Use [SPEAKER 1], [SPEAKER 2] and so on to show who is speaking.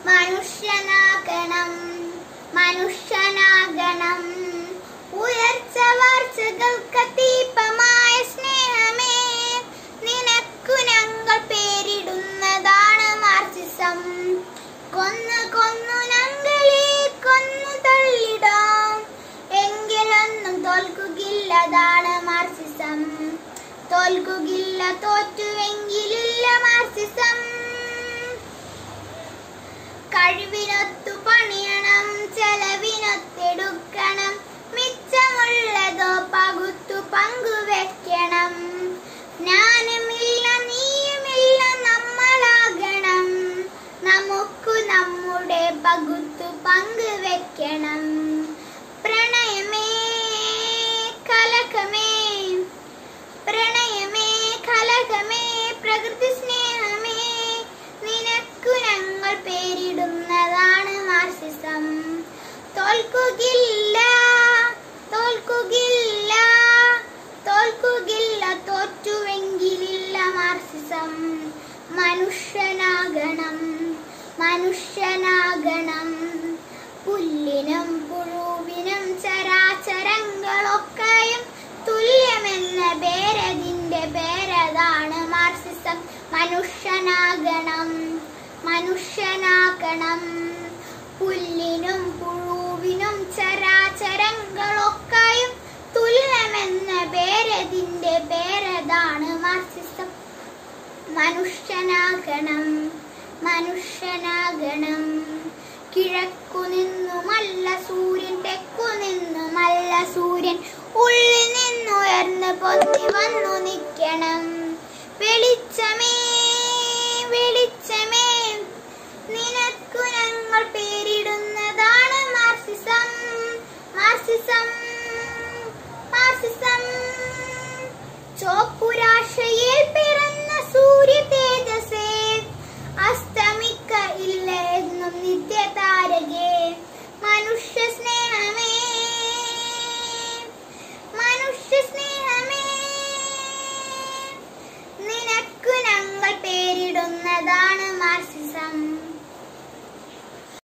[SPEAKER 1] മനുഷ്യനാകണം മനുഷ്യനാകണം. ഉയർച്ച വാർച്ചകൾക്കതീപമായ സ്നേഹമേ, നിനക്കു ഞങ്ങൾ പേരിടുന്നതാണ് മാർക്സിസം. കൊന്നു ഞങ്ങളെ കൊന്നു തള്ളിടാം, എങ്കിലൊന്നും തോൽക്കുകയില്ലതാണ് മാർക്സിസം. തോൽക്കുകയില്ല, തോറ്റുവെങ്കിലില്ല മാർക്സിസം. കഴിവിനൊത്തു പണിയണം, ചെലവിനൊത്തെടുക്കണം, മിച്ചമുള്ളതോ പകുത്തു പങ്കുവെക്കണം. ഞാനുമില്ല നീയുമില്ല നമ്മളാകണം, നമുക്കു നമ്മുടെ പകുത്തു പങ്കുവെക്കണം. പ്രണയമേ കലകമേ പ്രണയമേ കലകമേ പ്രകൃതി സ്നേഹമേ, നിനക്കു ഞങ്ങൾ പേരിടുന്നതാണ് മാർക്സിസം. തോൽക്കുകയില്ല തോൽക്കുകയില്ല തോൽക്കുകയില്ല, തോറ്റുവെങ്കിലില്ല മാർക്സിസം. മനുഷ്യനാകണം മനുഷ്യനാകണം. പുല്ലിനും പുഴുവിനും ചരാചരങ്ങളൊക്കെയും തുല്യമെന്ന പേരതിന്റെ പേരതാണ് മാർക്സിസം. മനുഷ്യനാകണം മനുഷ്യനാകണം. പുല്ലിനും പുഴുവിനും ചരാചരങ്ങളൊക്കെയും തുല്യമെന്ന പേരതിന്റെ പേരതാണ് മാർക്സിസം. മനുഷ്യനാകണം മനുഷ്യനാകണം. കിഴക്കു നിന്നുമല്ല സൂര്യൻ, തെക്കു നിന്നുമല്ല സൂര്യൻ, ഉള്ളിൽ നിന്നുയർന്ന് പൊന്തി വന്നു നിൽക്കണം.